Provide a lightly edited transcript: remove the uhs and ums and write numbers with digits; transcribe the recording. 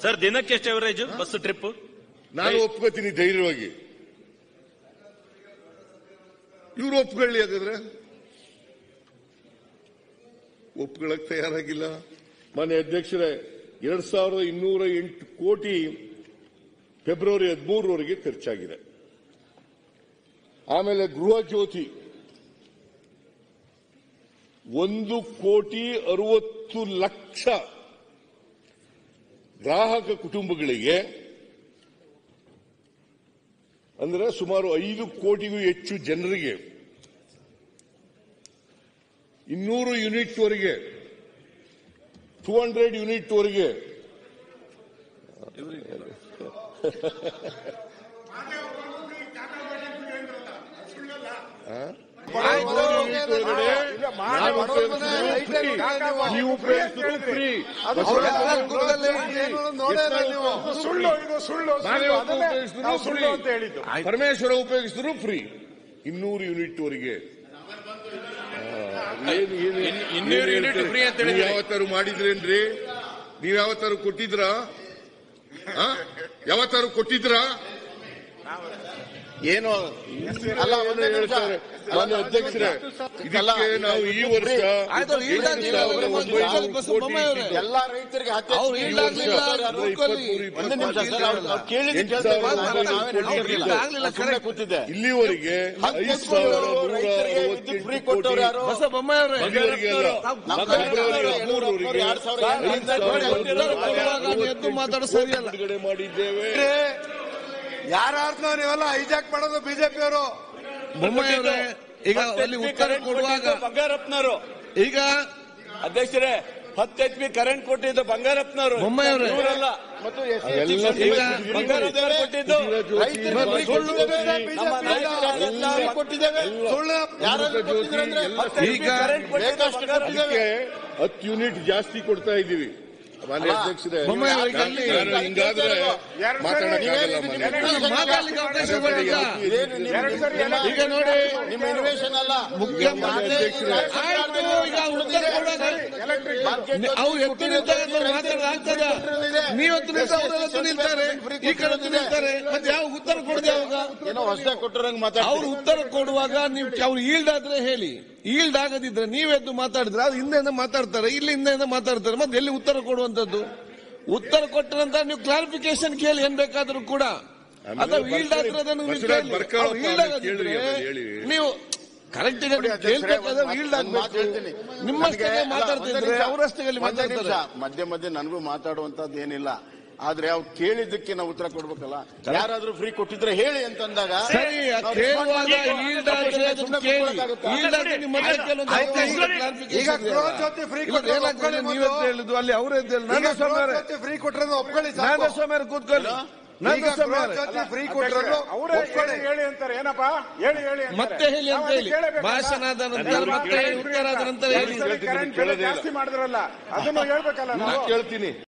Sir ದಿನಕ್ಕೆ ಎಷ್ಟು average bus trip? ನಾನು ಒಪ್ಕೋತೀನಿ ಧೈರ್ಯವಾಗಿ. ಇವ್ರು ಒಪ್ಕೊಳ್ಳಿ, ಹಾಗಾದ್ರೆ ಒಪ್ಕೊಳ್ಳಕ್ ತಯಾರಾಗಿಲ್ಲ. ಮಾನ್ಯ ಅಧ್ಯಕ್ಷರೇ, 2208 ಕೋಟಿ ಫೆಬ್ರವರಿ 13ರವರೆಗೆ ಖರ್ಚಾಗಿದೆ. ಆಮೇಲೆ ಗೃಹ ಜ್ಯೋತಿ 1,60,00,000 ಗ್ರಾಹಕ ಕುಟುಂಬಗಳಿಗೆ, ಅಂದರೆ ಸುಮಾರು 5 ಕೋಟಿಗೂ ಹೆಚ್ಚು ಜನರಿಗೆ 200 ಯೂನಿಟ್ ವರೆಗೆ 200 ಯೂನಿಟ್ ವರೆಗೆ ನೀವು ಉಪಯೋಗಿಸಿದ್ರು ಫ್ರೀ. ಪರಮೇಶ್ವರ ಉಪಯೋಗಿಸಿದ್ರು ಫ್ರೀ 200 ಯೂನಿಟ್ ವರೆಗೆ. ನೀವು ಯಾವತ್ತಾರು ಮಾಡಿದ್ರೇನ್ರಿ? ನೀವು ಯಾವತ್ತಾರು ಕೊಟ್ಟಿದ್ರಾ? ಯಾವತ್ತಾರು ಕೊಟ್ಟಿದ್ರಾ? ಏನು ಅಲ್ಲ ಹೇಳ್ತಾರೆ ಮಾನ್ಯ ಅಧ್ಯಕ್ಷರೇ, ಇದಕ್ಕೆ ನಾವು ಈ ವರ್ಷ ಎಲ್ಲ ರೈತರಿಗೆ ಕೂತಿದ್ದೆ. ಇಲ್ಲಿವರೆಗೆ 5,160 ಫ್ರೀ ಕೊಟ್ಟವ್ರು ಯಾರು? ಬಿಡುಗಡೆ ಮಾಡಿದ್ದೇವೆ. ಯಾರನ್ನ ನೀವೆಲ್ಲ ಹೈಜಾಕ್ ಮಾಡೋದು ಬಿಜೆಪಿಯವರು. ಬೊಮ್ಮಾಯಿಯವರೇ, ಈಗ ಅಲ್ಲಿ ಉತ್ತರ ಕೊಡುವಾಗ ಬಂಗಾರಪ್ಪನವರು, ಈಗ ಅಧ್ಯಕ್ಷರೇ 10 HP ಕರೆಂಟ್ ಕೊಟ್ಟಿದ್ದು ಬಂಗಾರಪ್ಪನವರು, ಬೊಮ್ಮಾಯಿಯವರೇ ಇವರಲ್ಲ. ಮತ್ತು ಬಂಗಾರಪ್ಪನವರು ಕೊಟ್ಟಿದ್ದು ಕೊಟ್ಟಿದ್ದೇವೆ. ಈಗ 10 ಯೂನಿಟ್ ಜಾಸ್ತಿ ಕೊಡ್ತಾ ಇದ್ದೀವಿ. ಮಾನ್ಯ ಅಧ್ಯಕ್ಷರೇ, ಹಿಂಗಾದ್ರೆ ಮಾತಾಡ್ಲಿಕ್ಕೆ ಅವಕಾಶ ಮಾಡಿಲ್ಲ. ಈಗ ನೋಡಿ, ನಿಮ್ಮ ಇನ್ವೇಷನ್ ಅಲ್ಲ ಮುಖ್ಯಮಂತ್ರಿ ಈಗ ಉತ್ತರ ಕೊಡೋದು ಅವ್ರು ಎತ್ತು ನಿಲ್ತಾರೆ, ಮಾತಾಡೋದಾಗ್ತದ. ನೀವತ್ತು ನಿಲ್ತಾರೆ, ಈ ಕಡೆ ನಿಲ್ತಾರೆ, ಮತ್ತೆ ಯಾವ ಉತ್ತರ ಕೊಡದೆ ಅವಾಗ? ಏನೋ ಹೊಸದಾಗಿ ಕೊಟ್ಟರಂಗ್ ಅವ್ರು ಉತ್ತರ ಕೊಡುವಾಗ ನೀವು ಅವ್ರು ಈಲ್ಡ್ ಆದ್ರೆ ಹೇಳಿ, ಈಲ್ಡ್ ಆಗದಿದ್ರೆ ನೀವೆದ್ದು ಮಾತಾಡಿದ್ರೆ ಅದು ಹಿಂದೆಯಿಂದ ಮಾತಾಡ್ತಾರೆ, ಇಲ್ಲಿ ಹಿಂದೆಯಿಂದ ಮಾತಾಡ್ತಾರೆ, ಮತ್ತೆ ಎಲ್ಲಿ ಉತ್ತರ ಕೊಡುವಂತದ್ದು? ಉತ್ತರ ಕೊಟ್ಟ ನಂತರ ನೀವು ಕ್ಲಾರಿಫಿಕೇಶನ್ ಕೇಳಿ ಏನ್ ಬೇಕಾದ್ರೂ ಕೂಡ. ಅಥವಾ ಈಲ್ಡ್ ಆದ್ರೆ ಅದನ್ನು ಈಲ್ಡ್ ಆಗದಿದ್ರೆ ನೀವು ಕರೆಕ್ಟ್ ಕೇಳ್ಬೇಕಾದ್ರೆ ಈಲ್ಡ್ ಆಗ್ಬೇಕು. ನಿಮ್ಮಷ್ಟೇ ಮಾತಾಡ್ತಿದ್ರೆ ಅವರಷ್ಟೇ ಮಾತಾಡ್ತಾರೆ. ಮಧ್ಯೆ ಮಧ್ಯೆ ನನಗೂ ಮಾತಾಡುವಂತದ್ದು ಏನಿಲ್ಲ. ಆದ್ರೆ ಅವ್ರು ಕೇಳಿದ್ದಕ್ಕೆ ನಾವು ಉತ್ತರ ಕೊಡ್ಬೇಕಲ್ಲ. ಯಾರಾದ್ರೂ ಫ್ರೀ ಕೊಟ್ಟಿದ್ರೆ ಹೇಳಿ ಅಂತಂದಾಗ ಸರಿ, ಕೇಳುವಾಗ ಈಲ್ಡ್ ಆದ್ರೆ ನೀವೇ ಹೇಳಿದ್ದು ಅಲ್ಲಿ ಅವರೇ ಫ್ರೀ ಕೊಟ್ಟರೆ ಒಪ್ಕೊಳ್ಳಿ. ನಾಗಸ್ವಾಮಿ ಕೂತ್ಕೊಳ್ಳಿ, ಫ್ರೀ ಕೊಟ್ಟರು ಹೇಳಿ ಅಂತಾರೆ. ಏನಪ್ಪಾ ಹೇಳಿ ಮತ್ತೆ ಹೇಳಿ ಅಂತ ಹೇಳಿ ಭಾಷಣ ಆದ ನಂತರ ಮತ್ತೆ ಉತ್ತರ ಆದ ನಂತರ ಹೇಳಿ. ಜಾಸ್ತಿ ಮಾಡಿದ್ರಲ್ಲ, ಅದನ್ನು ಹೇಳ್ಬೇಕಲ್ಲ. ಕೇಳ್ತೀನಿ.